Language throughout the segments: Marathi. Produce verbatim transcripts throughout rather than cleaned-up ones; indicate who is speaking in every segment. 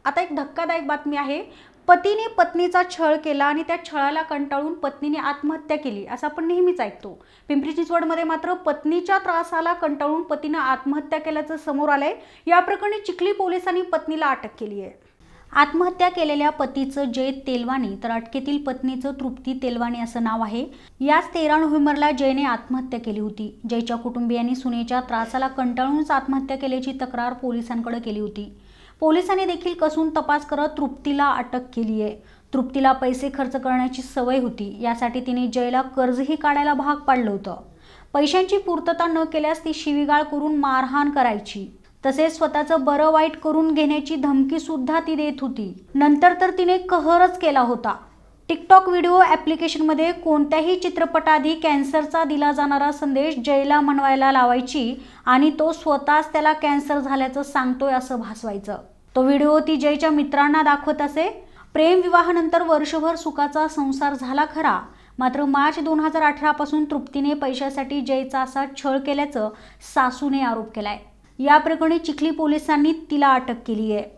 Speaker 1: आता एक धक्कादायक बातमी आहे। पतीने पत्नीचा छळ केला आणि त्या छळाला कंटाळून पत्नीने आत्महत्या केली असं आपण नेहमीच ऐकतो। पिंपरी चिंचवडमध्ये मात्र पत्नीच्या त्रासाला कंटाळून पतीने आत्महत्या केल्याचं समोर आलंय। या प्रकरणी चिखली पोलिसांनी पत्नीला अटक केली आहे। आत्महत्या केलेल्या पतीचं जय तेलवानी तर अटकेतील पत्नीचं तृप्ती तेलवानी असं नाव आहे। याच तेरा नोव्हेंबरला जयने आत्महत्या केली होती। जयच्या कुटुंबियांनी सुनेच्या त्रासाला कंटाळूनच आत्महत्या केल्याची तक्रार पोलिसांकडे केली होती। पोलिसांनी देखील कसून तपास करत तृप्तीला अटक केली आहे। तृप्तीला पैसे खर्च करण्याची सवय होती, यासाठी तिने जयला कर्जही काढायला भाग पाडलं होतं। पैशांची पूर्तता न केल्यास ती शिवीगाळ करून मारहाण करायची, तसेच स्वतःचं बरं वाईट करून घेण्याची धमकी सुद्धा ती देत होती। नंतर तर तिने कहरच केला होता। टिकटॉक व्हिडिओ ॲप्लिकेशनमध्ये कोणत्याही चित्रपटाआधी कॅन्सरचा दिला जाणारा संदेश जयला म्हणवायला लावायची आणि तो स्वतःच त्याला कॅन्सर झाल्याचं सांगतोय असं भासवायचं। तो व्हिडिओ ती जयच्या मित्रांना दाखवत असे। प्रेम विवाहानंतर वर्षभर सुखाचा संसार झाला खरा, मात्र मार्च दोन हजार अठरा पासून तृप्तीने पैशासाठी जयचा असा छळ केल्याचं सासूने आरोप केलाय। या प्रकरणी चिखली पोलिसांनी तिला अटक केली आहे।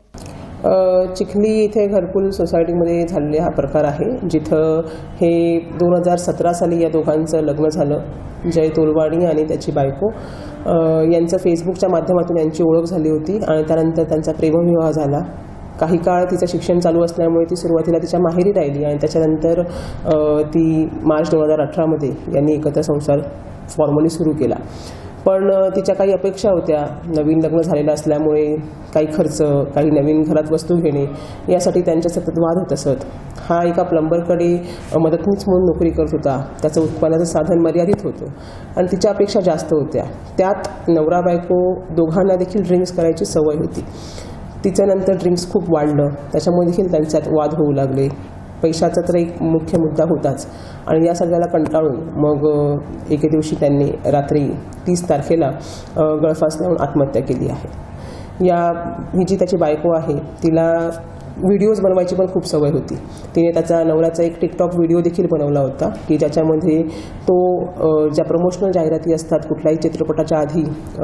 Speaker 2: चिखली इथे घरकुल सोसायटीमध्ये झालेला हा प्रकार आहे, जिथं हे दोन हजार सतरा साली या दोघांचं लग्न झालं। जय तोलवाणी आणि त्याची बायको यांचं फेसबुकच्या माध्यमातून यांची ओळख झाली होती आणि त्यानंतर त्यांचा प्रेमविवाह झाला। काही काळ तिचं शिक्षण चालू असल्यामुळे ती सुरुवातीला तिच्या माहेरी राहिली आणि त्याच्यानंतर ती मार्च दोन हजार अठरामध्ये यांनी एकत्र संसार फॉर्मली सुरू केला। पण तिच्या काही अपेक्षा होत्या। नवीन लग्न झालेलं असल्यामुळे काही खर्च, काही नवीन घरात वस्तू घेणे, यासाठी त्यांच्या सतत वाद होत असत। हा एका प्लंबरकडे मदतनीस म्हणून नोकरी करत होता। त्याचं उत्पन्नाचं साधन मर्यादित होतं आणि तिच्या अपेक्षा जास्त होत्या। त्यात नवरा बायको दोघांना देखील ड्रिंक्स करायची सवय होती। तिचं नंतर ड्रिंक्स खूप वाढलं, त्याच्यामुळे देखील त्यांच्यात वाद होऊ लागले। पैशाचा तर एक मुख्य मुद्दा होताच आणि या सगळ्याला कंटाळून मग एके दिवशी त्यांनी रात्री तीस तारखेला गळफास लावून आत्महत्या केली आहे। या ही जी त्याची बायको आहे, तिला व्हिडिओज बनवायची पण खूप सवय होती। तिने त्याचा नवऱ्याचा एक टिकटॉक व्हिडिओ देखील बनवला होता की ज्याच्यामध्ये तो ज्या प्रमोशनल जाहिराती असतात कुठल्याही चित्रपटाच्या आधी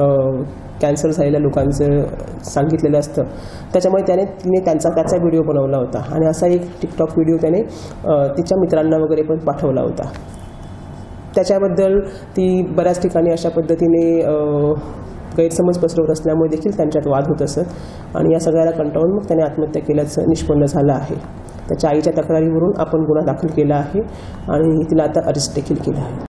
Speaker 2: कॅन्सर झालेल्या लोकांचं सांगितलेलं असतं, त्याच्यामुळे त्याने तिने त्यांचा त्याचा व्हिडिओ बनवला होता आणि असा एक टिकटॉक व्हिडिओ त्याने तिच्या मित्रांना वगैरे पण पाठवला होता। त्याच्याबद्दल ती बऱ्याच ठिकाणी अशा पद्धतीने गैरसमज पसरवत असल्यामुळे देखील त्यांच्यात वाद होत असत आणि या सगळ्याला कंटाळून मग त्याने आत्महत्या केल्याचं निष्पन्न झालं आहे। त्याच्या आईच्या तक्रारीवरून आपण गुन्हा दाखल केला आहे आणि तिला आता अरेस्ट देखील केला आहे।